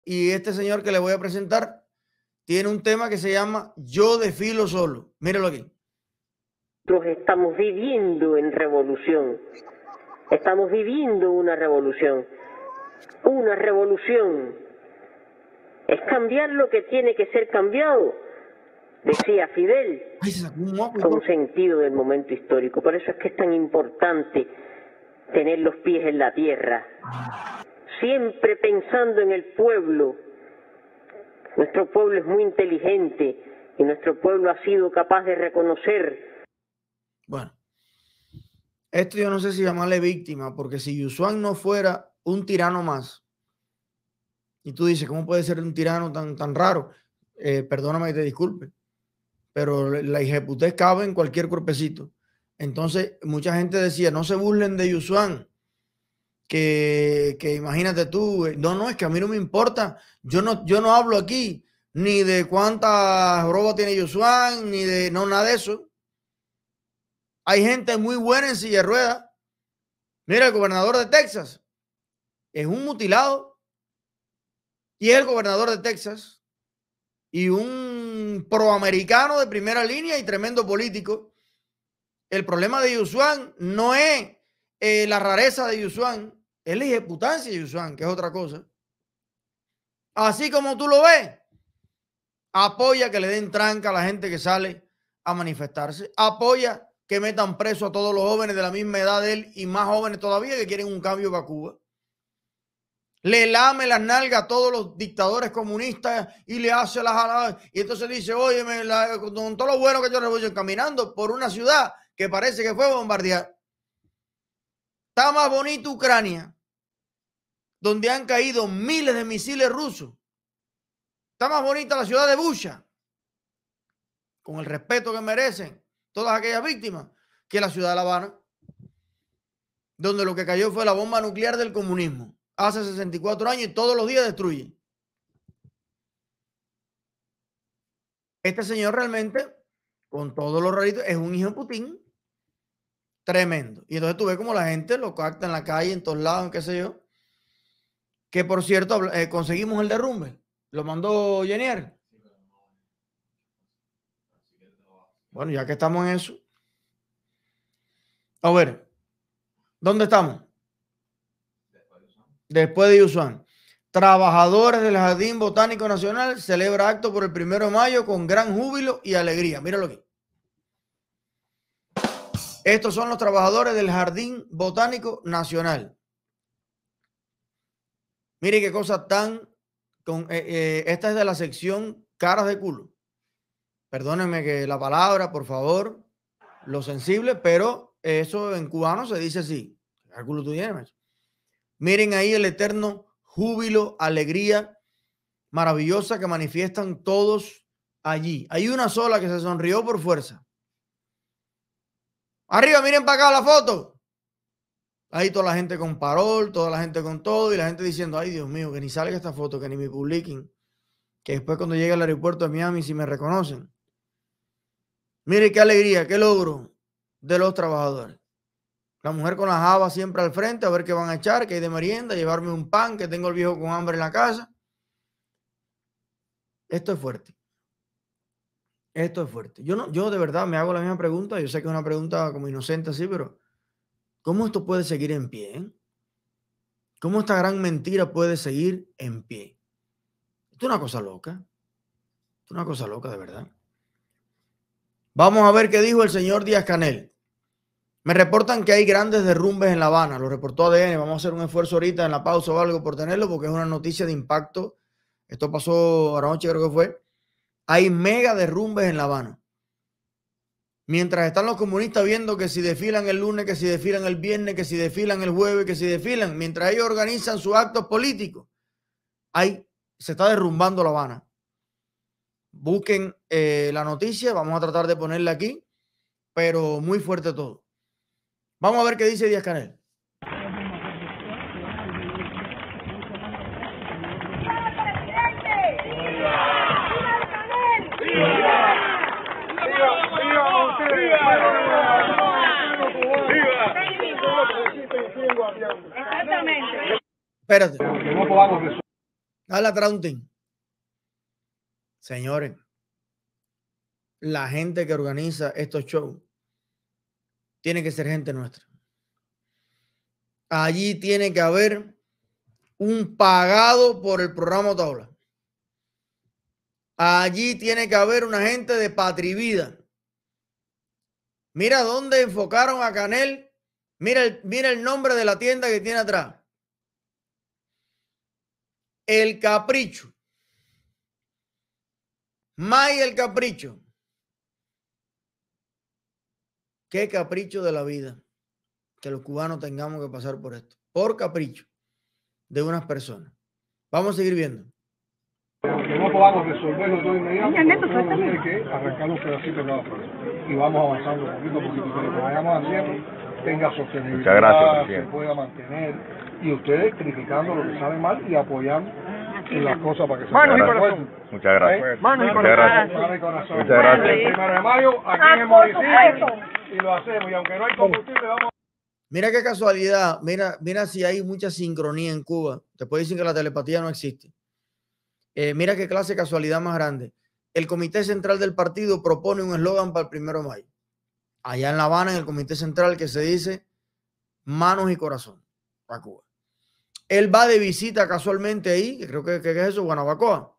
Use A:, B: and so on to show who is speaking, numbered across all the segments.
A: y este señor que le voy a presentar tiene un tema que se llama Yo desfilo solo. Míralo aquí.
B: Nosotros estamos viviendo en revolución. Estamos viviendo una revolución. Una revolución es cambiar lo que tiene que ser cambiado, decía Fidel,
A: Ay, se sacó un moco.
B: con sentido del momento histórico. Por eso es que es tan importante tener los pies en la tierra, siempre pensando en el pueblo. Nuestro pueblo es muy inteligente y nuestro pueblo ha sido capaz de reconocer.
A: Bueno, esto yo no sé si llamarle víctima, porque si Yusuan no fuera un tirano más, y tú dices, ¿cómo puede ser un tirano tan raro? Perdóname que te disculpe, pero la hijeputez cabe en cualquier cuerpecito. Entonces, mucha gente decía, no se burlen de Yusuan, que imagínate tú, no, es que a mí no me importa, yo no hablo aquí ni de cuántas robas tiene Yusuan, ni de, no, nada de eso. Hay gente muy buena en silla de ruedas. Mira, el gobernador de Texas es un mutilado y es el gobernador de Texas y un proamericano de primera línea y tremendo político. El problema de Yusuan no es la rareza de Yusuan, es la ejecutancia de Yusuan, que es otra cosa. Así como tú lo ves, apoya que le den tranca a la gente que sale a manifestarse, apoya que metan preso a todos los jóvenes de la misma edad de él y más jóvenes todavía que quieren un cambio para Cuba. Le lame las nalgas a todos los dictadores comunistas y le hace las jaladas. Y entonces dice, oye, con todo lo bueno que yo le voy caminando por una ciudad que parece que fue bombardeada. Está más bonito Ucrania, donde han caído miles de misiles rusos. Está más bonita la ciudad de Bucha, con el respeto que merecen todas aquellas víctimas, que la ciudad de La Habana, donde lo que cayó fue la bomba nuclear del comunismo. Hace 64 años y todos los días destruye. Este señor realmente, con todos los raritos, es un hijo de Putin tremendo. Y entonces tú ves como la gente lo capta en la calle, en todos lados, en qué sé yo. Que por cierto, conseguimos el derrumbe. Lo mandó Jenier. Bueno, ya que estamos en eso. A ver, ¿dónde estamos? Después de Yusuan. Trabajadores del Jardín Botánico Nacional celebra acto por el 1 de mayo con gran júbilo y alegría. Míralo aquí. Estos son los trabajadores del Jardín Botánico Nacional. Mire qué cosa tan... esta es de la sección caras de culo. Perdónenme que la palabra, por favor, lo sensible, pero eso en cubano se dice así. ¿Qué culo tú tienes? Miren ahí el eterno júbilo, alegría maravillosa que manifiestan todos allí. Hay una sola que se sonrió por fuerza. Arriba, miren para acá la foto. Ahí toda la gente con parol, toda la gente con todo y la gente diciendo, ay Dios mío, que ni salga esta foto, que ni me publiquen, que después cuando llegue al aeropuerto de Miami si me reconocen. Mire qué alegría, qué logro de los trabajadores. La mujer con la java siempre al frente a ver qué van a echar, qué hay de merienda, llevarme un pan, que tengo el viejo con hambre en la casa. Esto es fuerte. Esto es fuerte. Yo de verdad me hago la misma pregunta. Yo sé que es una pregunta como inocente así, pero ¿cómo esto puede seguir en pie? ¿Cómo esta gran mentira puede seguir en pie? Esto es una cosa loca. Esto es una cosa loca, de verdad. Vamos a ver qué dijo el señor Díaz-Canel. Me reportan que hay grandes derrumbes en La Habana. Lo reportó ADN. Vamos a hacer un esfuerzo ahorita en la pausa o algo por tenerlo porque es una noticia de impacto. Esto pasó anoche, creo que fue. Hay mega derrumbes en La Habana. Mientras están los comunistas viendo que si desfilan el lunes, que si desfilan el viernes, que si desfilan el jueves, que si desfilan, mientras ellos organizan sus actos políticos, ahí se está derrumbando La Habana. Busquen la noticia, vamos a tratar de ponerla aquí, pero muy fuerte todo. Vamos a ver qué dice Díaz-Canel. Espérate. Dale atrás un team. Señores, la gente que organiza estos shows tiene que ser gente nuestra. Allí tiene que haber un pagado por el programa Otaola. Allí tiene que haber una gente de Patria y Vida. Mira dónde enfocaron a Canel. Mira el nombre de la tienda que tiene atrás. El Capricho. May el Capricho. Qué capricho de la vida que los cubanos tengamos que pasar por esto. Por capricho de unas personas. Vamos a seguir viendo.
C: Que no podamos resolverlo todo inmediato, tiene que arrancar un pedacito cada proyecto. Y vamos avanzando poquito a poquito, que lo que vayamos haciendo tenga sostenibilidad,
D: Muchas gracias,
C: se pueda mantener. Y ustedes criticando lo que sale mal y apoyando en las cosas para que se
D: Mano y
C: corazón.
D: Muchas gracias.
C: Mano y
D: corazón.
C: Mano y corazón.
D: Muchas gracias.
C: El 1 de mayo aquí en el municipio y lo hacemos. Y aunque no hay combustible, vamos.
A: Mira qué casualidad. Mira si hay mucha sincronía en Cuba. Te puedo decir que la telepatía no existe. Mira qué clase de casualidad más grande. El Comité Central del partido propone un eslogan para el 1 de mayo. Allá en La Habana, en el Comité Central, que se dice manos y corazón para Cuba. Él va de visita casualmente ahí, que creo que es eso, Guanabacoa.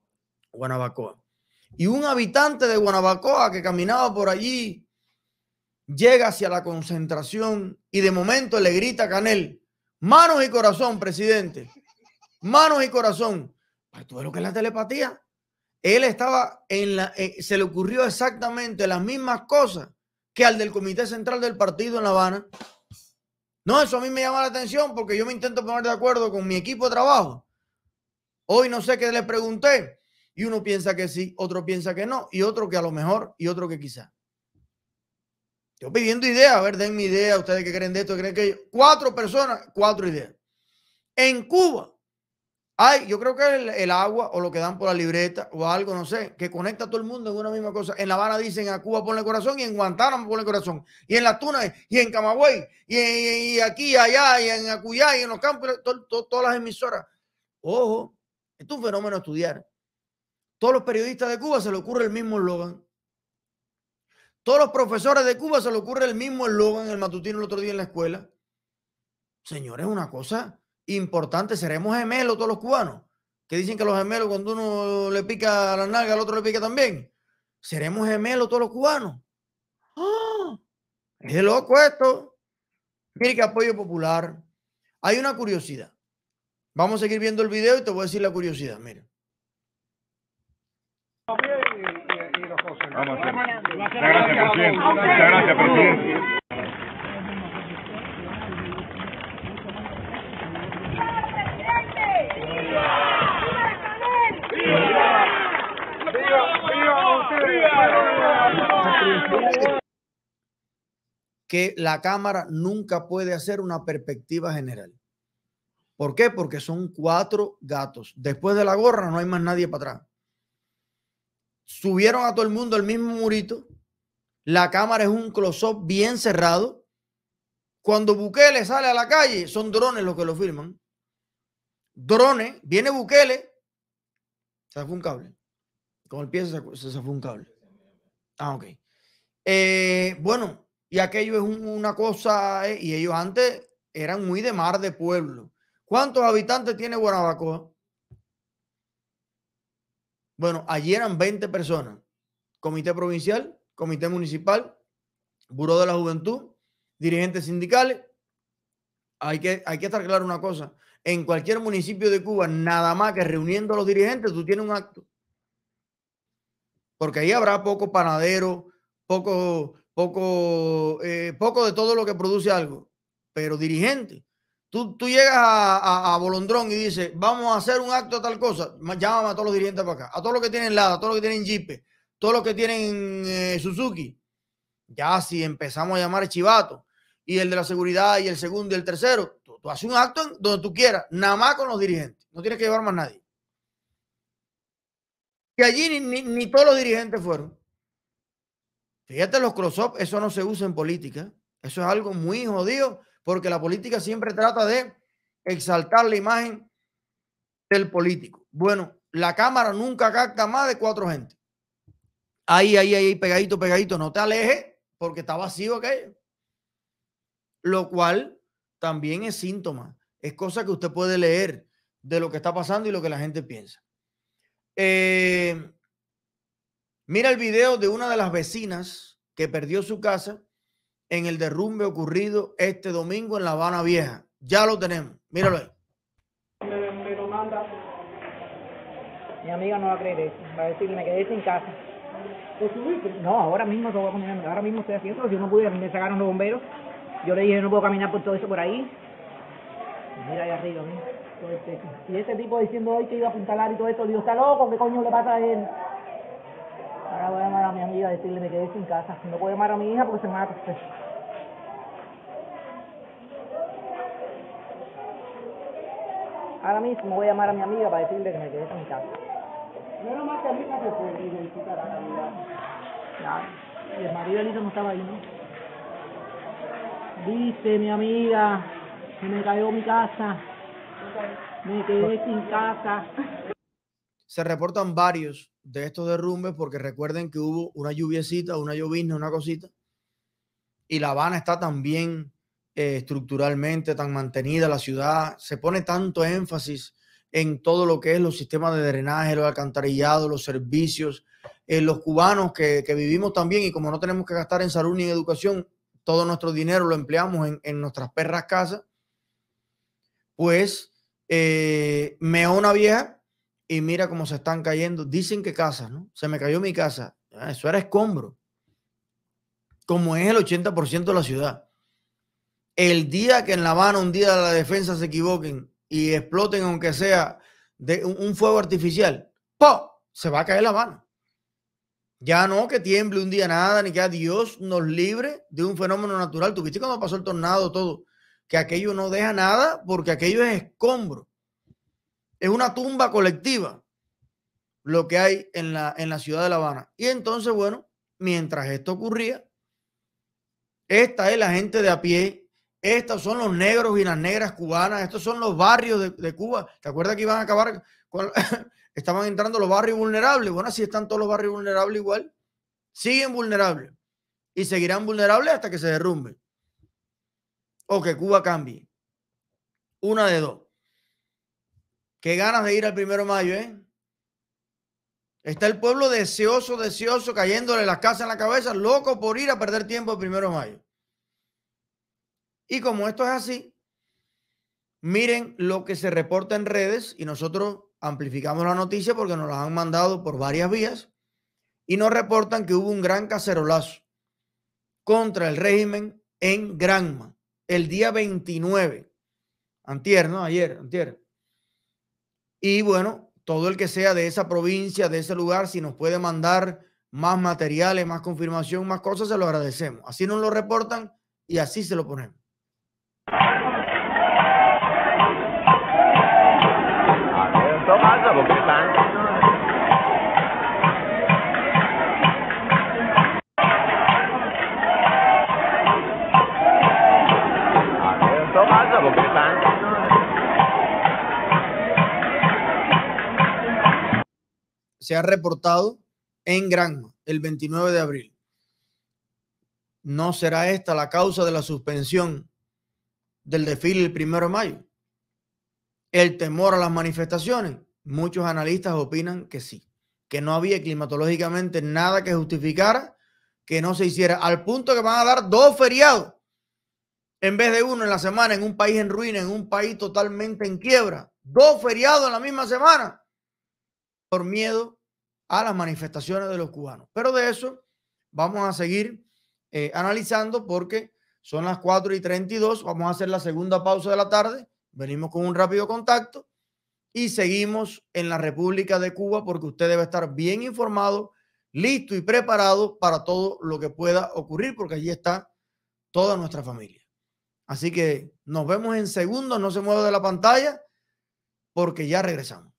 A: Y un habitante de Guanabacoa que caminaba por allí llega hacia la concentración y de momento le grita a Canel: manos y corazón, presidente. Manos y corazón. Pues tú ves lo que es la telepatía. Él estaba se le ocurrió exactamente las mismas cosas que al del Comité Central del partido en La Habana. No, eso a mí me llama la atención porque yo me intento poner de acuerdo con mi equipo de trabajo. Hoy no sé qué le pregunté y uno piensa que sí, otro piensa que no y otro que a lo mejor y otro que quizá. Yo pidiendo ideas, a ver, den mi idea, ustedes que creen de esto, creen que yo. 4 personas, 4 ideas. En Cuba hay, yo creo que el agua o lo que dan por la libreta o algo, no sé, que conecta a todo el mundo en una misma cosa. En La Habana dicen a Cuba ponle corazón y en Guantánamo ponle corazón. Y en Las Tunas y en Camagüey y aquí, allá y en Acuyá y en los campos, todas las emisoras. Ojo, esto es un fenómeno a estudiar. Todos los periodistas de Cuba se le ocurre el mismo eslogan. Todos los profesores de Cuba se le ocurre el mismo eslogan en el matutino el otro día en la escuela. Señores, una cosa importante, seremos gemelos todos los cubanos, que dicen que los gemelos cuando uno le pica la nalga al otro le pica también. Seremos gemelos todos los cubanos. ¡Ah! Es de loco esto. Mire que apoyo popular. Hay una curiosidad. Vamos a seguir viendo el video y te voy a decir la curiosidad. Mira.
D: Vamos a hacer. Muchas gracias, presidente. Muchas gracias, presidente.
A: Que la cámara nunca puede hacer una perspectiva general. ¿Por qué? Porque son 4 gatos. Después de la gorra no hay más nadie para atrás. Subieron a todo el mundo el mismo murito. La cámara es un close-up bien cerrado. Cuando Bukele sale a la calle, son drones los que lo filman. Drones, viene Bukele, se fue un cable. Con el pie se fue un cable. Ah, ok. Bueno, y aquello es una cosa, y ellos antes eran muy de mar de pueblo. ¿Cuántos habitantes tiene Guanabacoa? Bueno, allí eran 20 personas. Comité provincial, comité municipal, buró de la juventud, dirigentes sindicales. Hay que estar claro una cosa. En cualquier municipio de Cuba, nada más que reuniendo a los dirigentes, tú tienes un acto. Porque ahí habrá poco panadero, poco de todo lo que produce algo. Pero dirigente. Tú llegas a Bolondrón y dices, vamos a hacer un acto de tal cosa. Llámame a todos los dirigentes para acá. A todos los que tienen Lada, a todos los que tienen Jeep, todos los que tienen Suzuki. Ya si empezamos a llamar chivato y el de la seguridad y el segundo y el tercero, tú haces un acto donde tú quieras, nada más con los dirigentes. No tienes que llevar más nadie. Y allí ni todos los dirigentes fueron. Fíjate, los close-up, eso no se usa en política. Eso es algo muy jodido porque la política siempre trata de exaltar la imagen del político. Bueno, la cámara nunca capta más de 4 gente. Ahí, pegadito. No te alejes porque está vacío aquello. Lo cual también es síntoma. Es cosa que usted puede leer de lo que está pasando y lo que la gente piensa. Mira el video de una de las vecinas que perdió su casa en el derrumbe ocurrido este domingo en La Habana Vieja. Ya lo tenemos. Míralo ahí.
E: Me lo manda. Mi amiga no va a creer eso. Va a decir que me quedé sin casa. No, ahora mismo te voy a poner. Ahora mismo estoy haciendo. Yo no pude, me sacaron los bomberos. Yo le dije, no puedo caminar por todo eso por ahí. Mira ahí arriba, mira. Todo el techo. Y ese tipo diciendo hoy que iba a apuntalar y todo eso, digo, está loco, ¿qué coño le pasa a él? Ahora voy a llamar a mi amiga a decirle, me quedé sin casa. No puedo llamar a mi hija porque se mata. Ahora mismo voy a llamar a mi amiga para decirle que me quedé sin casa. Menos mal que a mi hija se fue y visitar a la Navidad. Claro. Y el marido de Elisa no estaba ahí, ¿no? Dice mi amiga que me cayó mi casa. Me quedé sin casa.
A: Se reportan varios de estos derrumbes porque recuerden que hubo una lluviecita, una llovizna, una cosita. Y La Habana está también estructuralmente tan mantenida, la ciudad. Se pone tanto énfasis en todo lo que es los sistemas de drenaje, los alcantarillados, los servicios. Los cubanos que vivimos también y como no tenemos que gastar en salud ni en educación, todo nuestro dinero lo empleamos en nuestras perras casas, pues meó una vieja y mira cómo se están cayendo. Dicen que casas, ¿no? Se me cayó mi casa. Eso era escombro. Como es el 80% de la ciudad. El día que en La Habana, un día de la defensa se equivoquen y exploten, aunque sea de un fuego artificial, ¡pum!, se va a caer La Habana. Ya no que tiemble un día nada, ni que Dios nos libre de un fenómeno natural. ¿Tú viste cuando pasó el tornado todo? Que aquello no deja nada porque aquello es escombro. Es una tumba colectiva lo que hay en la ciudad de La Habana. Y entonces, bueno, mientras esto ocurría, esta es la gente de a pie, estos son los negros y las negras cubanas, estos son los barrios de Cuba. ¿Te acuerdas que iban a acabar con... estaban entrando los barrios vulnerables? Bueno, así están todos los barrios vulnerables igual. Siguen vulnerables y seguirán vulnerables hasta que se derrumbe o que Cuba cambie. Una de dos. Qué ganas de ir al 1 de mayo, ¿eh? Está el pueblo deseoso, cayéndole las casas en la cabeza, loco por ir a perder tiempo el 1 de mayo. Y como esto es así, miren lo que se reporta en redes y nosotros amplificamos la noticia porque nos la han mandado por varias vías y nos reportan que hubo un gran cacerolazo contra el régimen en Granma el día 29, antier, ¿no? Ayer, antier. Y bueno, todo el que sea de esa provincia, de ese lugar, si nos puede mandar más materiales, más confirmación, más cosas, se lo agradecemos. Así nos lo reportan y así se lo ponemos. Se ha reportado en Granma el 29 de abril. ¿No será esta la causa de la suspensión del desfile el 1 de mayo? ¿El temor a las manifestaciones? Muchos analistas opinan que sí, que no había climatológicamente nada que justificara que no se hiciera, al punto que van a dar 2 feriados en vez de uno en la semana en un país en ruina, en un país totalmente en quiebra. 2 feriados en la misma semana por miedo a las manifestaciones de los cubanos. Pero de eso vamos a seguir analizando porque son las 4:32. Vamos a hacer la segunda pausa de la tarde. Venimos con un rápido contacto y seguimos en la República de Cuba porque usted debe estar bien informado, listo y preparado para todo lo que pueda ocurrir porque allí está toda nuestra familia. Así que nos vemos en segundos. No se mueva de la pantalla porque ya regresamos.